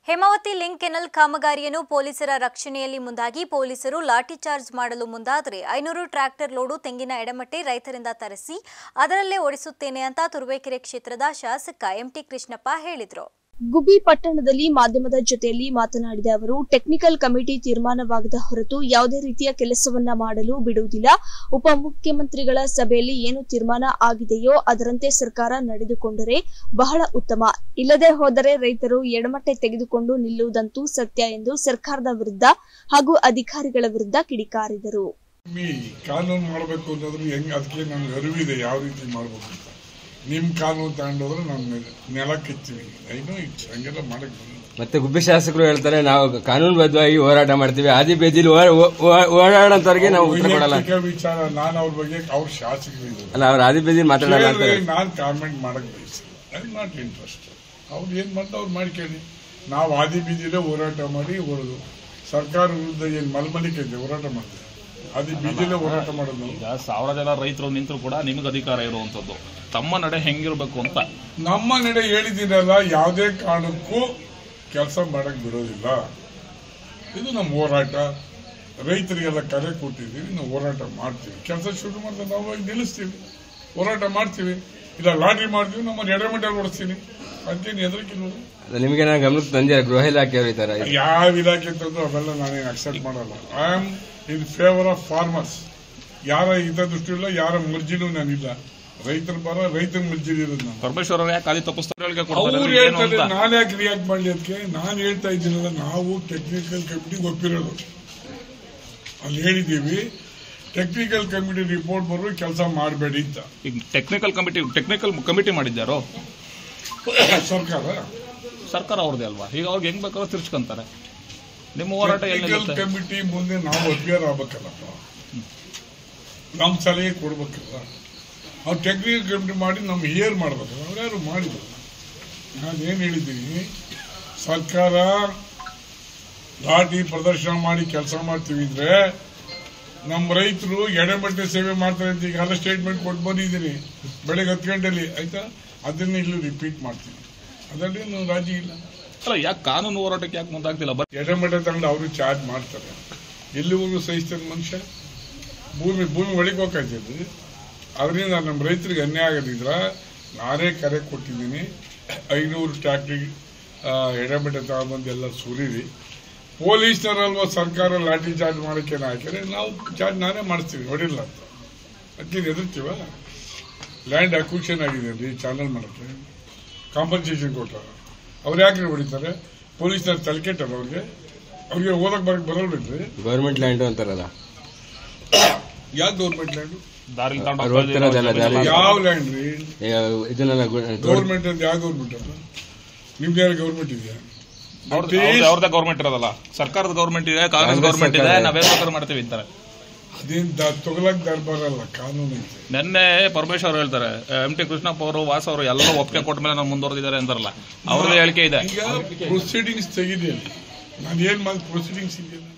Hemavathi link kennel ಕಾಮಗಾರಿಯನ್ನು ಪೊಲೀಸರ ರಕ್ಷಣೆಯಲ್ಲಿ ಮುಂದಾಗಿ ಪೊಲೀಸರು ಲಾಠಿ ಚಾರ್ಜ್ ಮಾಡಲು ಮುಂದಾದರೆ 500 ಟ್ರ್ಯಾಕ್ಟರ್ ಲೋಡು ತೆಂಗಿನ ಎಡಮಟ್ಟೆ ರೈತರಿಂದ ತರಿಸಿ ಅದರಲ್ಲೇ ಓಡಿಸುತ್ತೇನೆ ಅಂತ ತುರುವೇಕೆರೆ ಕ್ಷೇತ್ರದ ಶಾಸಕ ಎಂಟಿ ಕೃಷ್ಣಪ್ಪ ಹೇಳಿದರು. ಗುಬ್ಬಿ ಪಟ್ಟಣದಲ್ಲಿ ಮಾಧ್ಯಮದ ಜೊತೆಯಲ್ಲಿ ಮಾತನಾಡಿದ ಅವರು, ಟೆಕ್ನಿಕಲ್ ಕಮಿಟಿ ತೀರ್ಮಾನವಾಗದ ಹೊರತು ಯಾವುದೇ ರೀತಿಯ ಕೆಲಸವನ್ನ ಮಾಡಲು ಬಿಡುವುದಿಲ್ಲ. ಉಪಮುಖ್ಯಮಂತ್ರಿಗಳ ಸಭೆಯಲ್ಲಿ ಏನು ತೀರ್ಮಾನ ಆಗಿದೆಯೋ ಅದರಂತೆ ಸರ್ಕಾರ ನಡೆದುಕೊಂಡರೆ ಬಹಳ ಉತ್ತಮ. ಇಲ್ಲದೆ ಹೋದರೆ ರೈತರು ಎಡಮಟ್ಟೆ ತೆಗೆದುಕೊಂಡು ನಿಲ್ಲುವುದಂತೂ ಸತ್ಯ ಎಂದು ಸರ್ಕಾರದ ವಿರುದ್ಧ ಹಾಗೂ ಅಧಿಕಾರಿಗಳ ವಿರುದ್ಧ ಕಿಡಿಕಾರಿದರು. ಕಾನೂನು ಮಾಡಬೇಕು ಅನ್ನೋದ್ರೆ ಅದಕ್ಕೆ ನಮ್ಗೆ ಅರಿವಿದೆ ಯಾವ ರೀತಿ ಮಾಡಬೇಕು ಅಂತ. ನಿಮ್ ಕಾನೂನು ತಗೊಂಡೋದ್ರೆ ನಾವು ನೆಲ ಕಿತ್ತೀವಿ, ಹಂಗೆಲ್ಲ ಮಾಡಕ್ ಮತ್ತೆ ಗುಬ್ಬಿ ಶಾಸಕರು ಹೇಳ್ತಾರೆ ನಾವು ಕಾನೂನುಬದ್ಧವಾಗಿ ಹೋರಾಟ ಮಾಡ್ತೀವಿ, ಆದಿ ಬೇದಿಲಿ ಓಡಾಡೋಂತವ್ರಿಗೆ ನಾವು ಉತ್ತರ ಕೊಡಲ್ಲ. ವಿಚಾರ ನಾನು ಅವ್ರ ಬಗ್ಗೆ ಅವ್ರ ಶಾಸಕರು ಅಲ್ಲ, ಅವ್ರ ಆದಿ ಬೇದಿ ಮಾತಾಡಲ್ಲ. ನಾನ್ ಕಾಮೆಂಟ್ ಮಾಡಕ್ ಬಯಸ್ತೀನಿ, ಐ ನಾಟ್ ಇಂಟ್ರೆಸ್ಟ್. ಅವ್ರು ಏನ್ ಮಾಡ್ತಾ ಅವ್ರು ಮಾಡ್ಕೊಳ್ಳಿ. ನಾವು ಆದಿ ಬೀದಿಲೇ ಹೋರಾಟ ಮಾಡಿ ಹೊರದು ಸರ್ಕಾರ ವಿರುದ್ಧ ಏನ್ ಮಲ್ಮಲಿಕೆ ಹೋರಾಟ ಮಾಡಿದೆ, ಆದಿ ಬೀದಿಲೇ ಹೋರಾಟ ಮಾಡೋದು. ಈಗ 1000 ಜನ ರೈತರು ನಿಂತರು ಕೂಡ ನಿಮ್ಗೆ ಅಧಿಕಾರ ಇರುವಂತದ್ದು, ತಮ್ಮ ನಡೆ ಹೆಂಗಿರ್ಬೇಕು ಅಂತ ನಮ್ಮ ನಡೆ ಹೇಳಿದ್ದೀನಲ್ಲ. ಯಾವುದೇ ಕಾರಣಕ್ಕೂ ಕೆಲಸ ಮಾಡಕ್ ಬಿಡೋದಿಲ್ಲ. ಇದು ನಮ್ಮ ಹೋರಾಟ. ರೈತರಿಗೆಲ್ಲ ಕರೆ ಕೊಟ್ಟಿದ್ದೀವಿ, ನಾವು ಹೋರಾಟ ಮಾಡ್ತೀವಿ. ಕೆಲಸ ಶುರು ಮಾಡಿದ್ರೆ ನಾವು ನಿಲ್ಲಿಸ್ತೀವಿ, ಹೋರಾಟ ಮಾಡ್ತೀವಿ. ಇಲ್ಲ ಲಾಟ್ರಿ ಮಾಡ್ತೀವಿ, ನಮ್ಮ ಎಡಮಟ್ಟಲ್ಲಿ ಓಡಿಸ್ತೀನಿ, ಅದಕ್ಕೇನು ಹೆದರಿಕಿಲ್ಲ. ನಿಮಗೆ ನಾನು ಗಮನಕ್ಕೆ ತಂದೆ ಗೃಹ ಇಲಾಖೆಯವರು ಇದ್ದಾರೆ. ಯಾವ ಇಲಾಖೆ ತಂದ್ರು ಅವೆಲ್ಲ ನಾನೇನು ಅಕ್ಸೆಪ್ಟ್ ಮಾಡಲ್ಲ. I am in favour of farmers. ಯಾರ ಹಿತದೃಷ್ಟಿ ಇಲ್ಲ, ಯಾರ ಮರ್ಜಿನೂ ನಾನಿಲ್ಲ. ರೈತರ ಪರ, ರೈತರ ಮರ್ಜಿ ಇರೋದು ನಾನು. ಪರಮೇಶ್ವರ ಯಾಕೆ ಆದಿ ತಪ್ಪಿಸ್ತಾರೆ? ಅವ್ರು ಹೇಳ್ತಾರೆ, ನಾನು ಯಾಕೆ ರಿಯಾಕ್ಟ್ ಮಾಡಲಿ ಅದಕ್ಕೆ? ನಾನು ಹೇಳ್ತಾ ಇದ್ದೀನಲ್ಲ, ನಾವು ಟೆಕ್ನಿಕಲ್ ಕಮಿಟಿಗೆ ಒಪ್ಪಿರೋದು. ಅಲ್ಲಿ ಹೇಳಿದ್ದೀವಿ, ಟೆಕ್ನಿಕಲ್ ಕಮಿಟಿ ರಿಪೋರ್ಟ್ ಬರುವ ಕೆಲಸ ಮಾಡಬೇಡಿ ಅಂತ. ಈಗ ಟೆಕ್ನಿಕಲ್ ಕಮಿಟಿ ಮಾಡಿದ್ದಾರೋ ಸರ್ಕಾರ ಅವ್ರದೇ ಅಲ್ವಾ? ಈಗ ಅವ್ರಿಗೆ ಹೆಂಗ್ ಬೇಕಾದ್ರೂ ತಿರ್ಚ್ಕೊಂತಾರೆ. ನಿಮ್ಮ ಹೋರಾಟ ಟೆಕ್ನಿಕಲ್ ಕಮಿಟಿ ಮುಂದೆ ನಾವು ಅಭ್ಯರ್ ಆಗ್ಬೇಕಲ್ಲಪ್ಪ, ನಮ್ಮ ಸಲಹೆ ಕೊಡ್ಬೇಕಲ್ಲ. ಅವ್ರು ಟೆಕ್ನಿಕಲ್ ಕಮಿಟಿ ಮಾಡಿ ನಮ್ಗೆ ಹಿಯರ್ ಮಾಡ್ಬೇಕಲ್ಲ. ಅವ್ರು ಯಾರು ಮಾಡಿದ್ರು? ನಾನೇನು ಹೇಳಿದ್ದೀನಿ, ಸರ್ಕಾರ ಲಾಠಿ ಪ್ರದರ್ಶನ ಮಾಡಿ ಕೆಲಸ ಮಾಡ್ತೀವಿ ಅಂದ್ರೆ ನಮ್ಮ ರೈತರು ಎಡಮಟ್ಟೆ ಸೇವೆ ಮಾಡ್ತಾರೆ ಅಂತ ಈಗೆಲ್ಲ ಸ್ಟೇಟ್ಮೆಂಟ್ ಕೊಟ್ಟು ಬಂದಿದ್ದೀನಿ ಬೆಳಗ್ಗೆ 10 ಗಂಟೆಯಲ್ಲಿ. ಆಯ್ತಾ? ಅದನ್ನ ಇಲ್ಲಿ ರಿಪೀಟ್ ಮಾಡ್ತೀನಿ, ಅದರಲ್ಲಿ ರಾಜಿ ಇಲ್ಲ. ಅಲ್ಲ, ಯಾಕೆ ಕಾನೂನು ಹೋರಾಟಕ್ಕೆ ಯಾಕೆ ಮುಂದಾಗ್ತಿಲ್ಲ? ಎಡಮಟ್ಟೆ ತಗೊಂಡು ಅವರು ಚಾರ್ಜ್ ಮಾಡ್ತಾರೆ. ಎಲ್ಲಿವರೆಗೂ ಸಹಿಸ್ತಾರೆ ಮನುಷ್ಯ? ಭೂಮಿ ಒಳಗೆ ಹೋಗ್ತಿದ್ದು. ಅದರಿಂದ ನಮ್ಮ ರೈತರಿಗೆ ಅನ್ಯಾಯ ಆಗದಿದ್ರ ನಾನೇ ಕರೆ ಕೊಟ್ಟಿದ್ದೀನಿ. 500 ಟ್ರ್ಯಾಕ್ಟರ್ ಎಡಮಟ್ಟೆ ತಗೊಂಡ್ಬಂದು ಎಲ್ಲ ಸುರಿರಿ. ಪೊಲೀಸ್ನರಲ್ವ ಸರ್ಕಾರ ಲಾಠಿ ಚಾರ್ಜ್ ಮಾಡೋಕೆ ಹಾಕಿದ್ರೆ ನಾವು ಚಾರ್ಜ್ ನಾನೇ ಮಾಡಿಸ್ತೀವಿ, ಹೊಡಿಲ್ಲ ಅಂತ. ಅದಕ್ಕೆ ಎದುರ್ತೀವ? ಲ್ಯಾಂಡ್ ಅಕ್ವಿಷನ್ ಆಗಿದೆ ರೀ, ಚಾನಲ್ ಮಾಡೋಕ್ಕೆ ಕಾಂಪನ್ಸೇಷನ್ ಕೊಟ್ಟಾರ. ಅವ್ರು ಯಾಕೆ ಹೊಡಿತಾರೆ? ಪೊಲೀಸ್ನವ್ರು ತಲೆಕೆಟ್ಟಲ್ಲ ಅವ್ರಿಗೆ ಓದಕ್ ಬರಕ್ ಬರಲ್ಬೇಕ್ರಿ. ಗೌರ್ಮೆಂಟ್ ಲ್ಯಾಂಡ್ ಅಂತಾರಲ್ಲ, ಯಾಕೆ ಗೌರ್ಮೆಂಟ್ ಲ್ಯಾಂಡ್? ಯಾವ ಲ್ಯಾಂಡ್ ರೀ? ಗೌರ್ಮೆಂಟ್ ಅಂತ ಯಾವ ಗೌರ್ಮೆಂಟ್ ಅಲ್ಲ? ನಿಮ್ದು ಯಾರು ಗೌರ್ಮೆಂಟ್ ಇದೆಯಾ? ಅವ್ರದ್ದೇ ಗೌರ್ಮೆಂಟ್ ಇರೋದಲ್ಲ, ಸರ್ಕಾರದ ಗೌರ್ಮೆಂಟ್ ಇದೆ, ಕಾಂಗ್ರೆಸ್ ಗೌರ್ಮೆಂಟ್ ಇದೆ, ನಾವೇ ಮಾಡ್ತೀವಿ ಅಂತಾರೆ. ಅದೇನ್ ತೊಗಲಕ್ ದರ್ಬಾರಲ್ಲ, ಕಾನೂನು ಐತೆ. ನೆನ್ನೆ ಪರಮೇಶ್ವರ್ ಹೇಳ್ತಾರೆ, ಎಂಟಿ ಕೃಷ್ಣಪ್ಪ ಅವರು, ವಾಸ ಅವರು ಎಲ್ಲ ಒಪ್ಪಿಗೆ ಕೊಟ್ಟ ಮೇಲೆ ನಾವು ಮುಂದುವರೆದಿದ್ದಾರೆ ಅಂತಾರಲ್ಲ, ಅವ್ರದ್ದು ಹೇಳಿಕೆ ಇದೆ. ಈಗ ಪ್ರೊಸೀಡಿಂಗ್ಸ್ ತೆಗಿದೆ. ನಾನು ಏನ್ ಮಾಡಿ ಪ್ರೊಸೀಡಿಂಗ್ಸ್ ಇದೆಯಲ್ಲ